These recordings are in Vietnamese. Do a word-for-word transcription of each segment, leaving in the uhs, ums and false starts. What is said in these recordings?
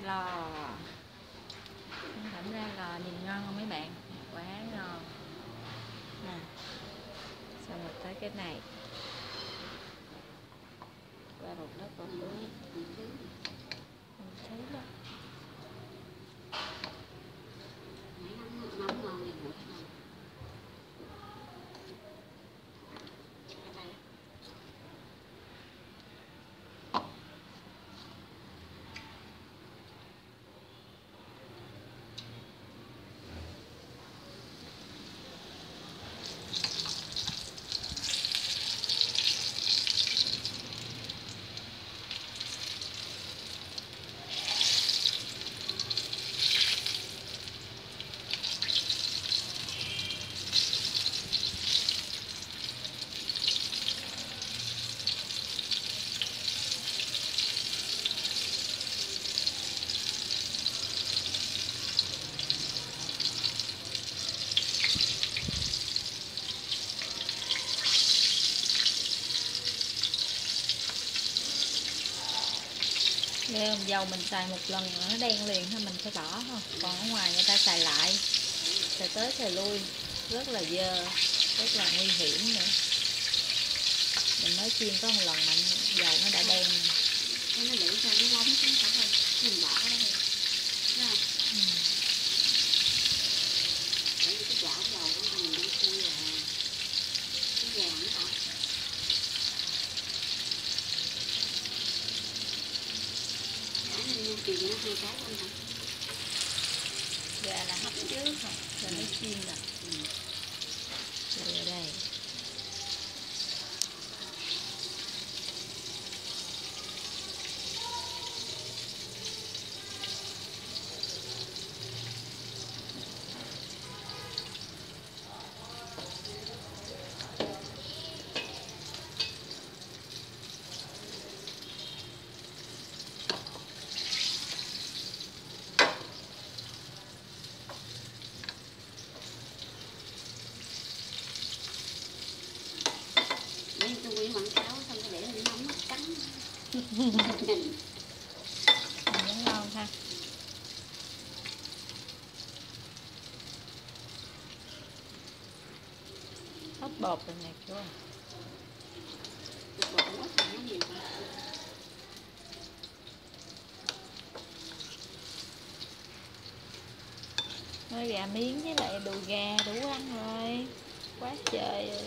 lò. Thẩm ra lò nhìn ngon không mấy bạn? Quá ngon nè. Xong rồi tới cái này qua một lớp bột ướt mình thấy đó. Nếu dầu mình xài một lần nó đen liền thôi mình phải bỏ thôi, còn ở ngoài người ta xài lại, xài tới xài lui rất là dơ, rất là nguy hiểm nữa. Mình mới chiên có một lần mà dầu nó đã đen. Nó để cho nó bóng xuống cả rồi mình bỏ đây, thấy không? Ừ. Để cái chảo dầu của mình đang khui là cái vàng nó hả? Chiên nó hai cái luôn hả? Gà là hấp trước hả? Rồi mới chiên rồi. Ừ. Rồi ở đây. Quảng cáo xong cái để nó nóng cắn nó ngon ha. Hấp bột rồi nè chú. Bột không ít nó nhiều không? Nói gà miếng với lại đùi gà đủ ăn rồi. Quá trời rồi.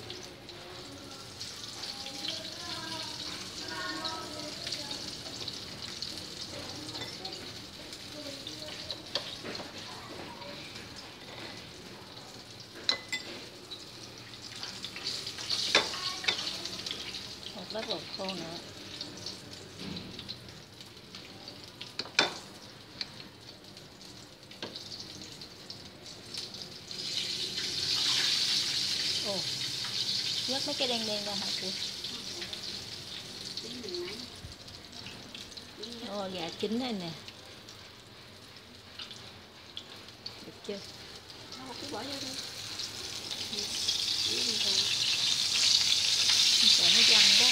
Một lớp bột khô nữa. Ồ, vớt mấy cái đen đen ra hả chị? Ồ, gà chín đây nè. Được chưa? Cứ bỏ vô đi. Sợ nó văng quá.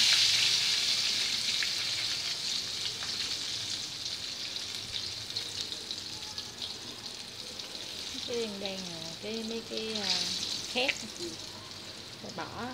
Cái đen đen nè, cái mấy cái uh, khét phải bỏ.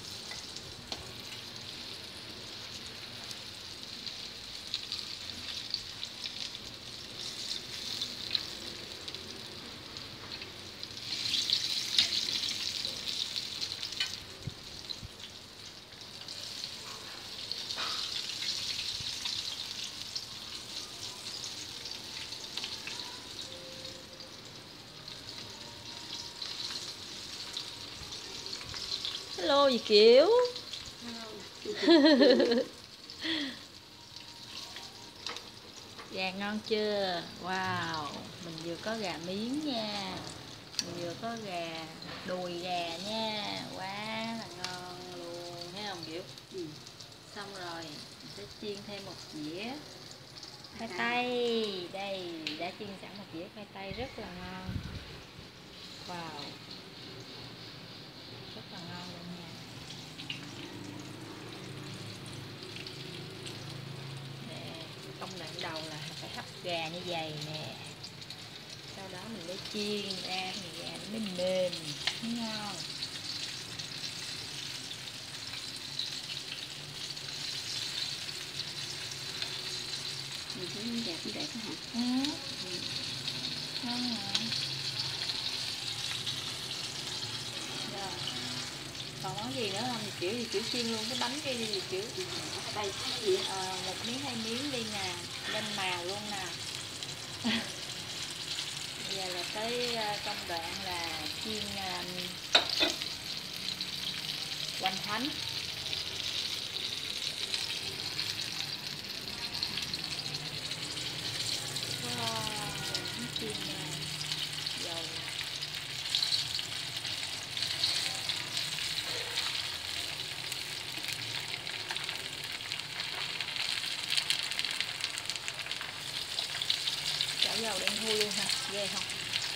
Hello gì kiểu. Gà ngon chưa? Wow, mình vừa có gà miếng nha, mình vừa có gà đùi gà nha, quá là ngon luôn, thấy không Diệu? Ừ. Xong rồi mình sẽ chiên thêm một dĩa khoai tây. Đây đã chiên sẵn một dĩa khoai tây rất là ngon. Wow, rất là ngon luôn nha. Nè, công đoạn đầu là phải hấp gà như vậy nè, sau đó mình mới chiên ra thì gà nó mới mềm ngon. Mình thấy nó đẹp như vậy hả? Ừ. Ừ. Ngon hả? Rồi. Còn món gì nữa không? Thì kiểu gì kiểu chiên luôn cái bánh kia đi thì kiểu. Ở đây cái gì? À, một miếng hai miếng đi nè, lên màu luôn nè. Bây giờ là tới công đoạn là chiên uh, hoành thánh. Wow, chiên uh, dầu. Chảo dầu đen thui luôn ha, ghê không?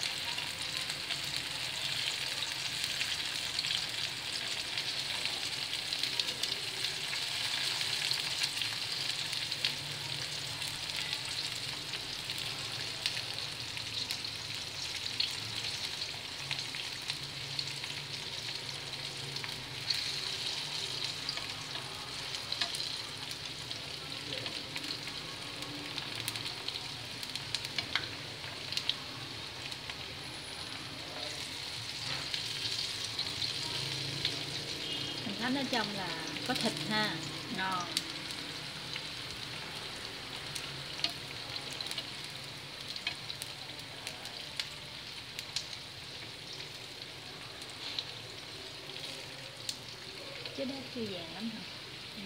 Thánh ở trong là có thịt ha, ngon. Chứ đó chưa vàng lắm hả? Ừ.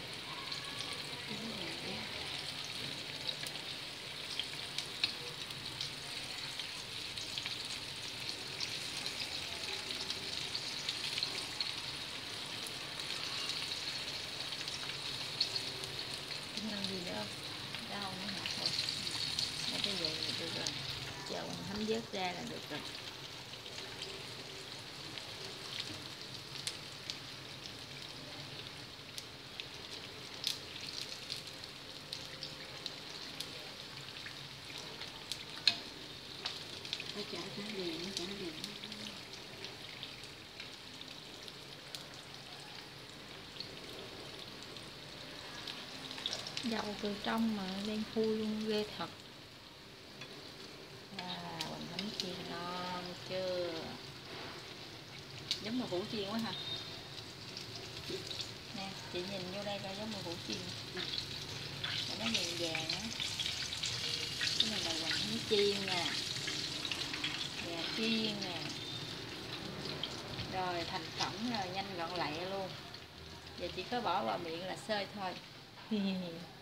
Làm gì nữa không? Rau nữa hả? Thôi. Để cái vậy là được rồi. Chờ thấm vớt ra là được rồi. Nó chả cá gì, nó chả gì. Dầu từ trong mà đen thui luôn, ghê thật. À, hoành thánh chiên ngon chưa? Giống mùi hủ chiên quá hả? Nè, chị nhìn vô đây coi giống mùi hủ chiên. Mà nó vàng vàng á. Cái này là hoành thánh chiên nè, gà chiên nè. Rồi thành phẩm rồi, nhanh gọn lẹ luôn. Giờ chỉ có bỏ vào miệng là xơi thôi.